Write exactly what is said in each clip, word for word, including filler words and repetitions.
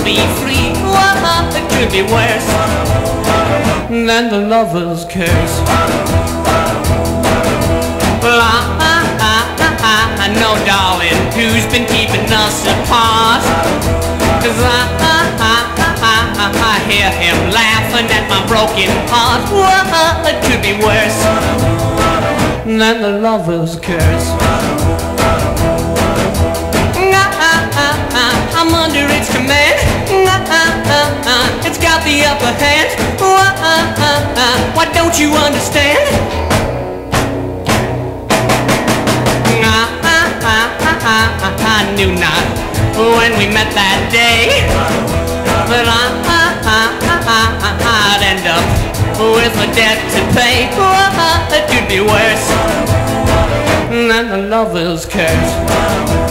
be free. Whoa, it could be worse than the lover's curse. Well, I, I, I, I, I know, darling, who's been keeping us apart. Cause I, I, I, I, I, I hear him laughing at my broken heart. Whoa, it could be worse than the lover's curse. I'm under its command. It's got the upper hand. Why don't you understand? I knew not when we met that day that I, I'd end up with a debt to pay. It could be worse than the lover's curse.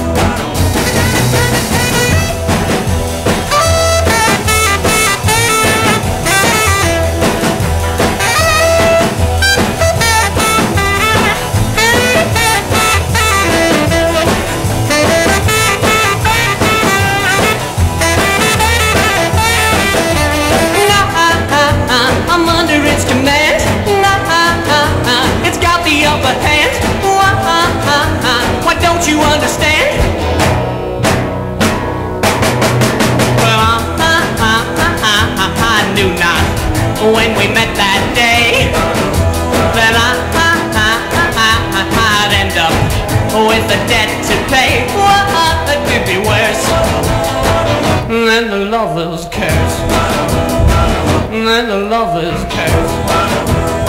You understand? Well, I, I, I, I, I knew not when we met that day that I, I, I, I, I'd end up with a debt to pay. What could be worse than the lover's curse? Than the lover's curse.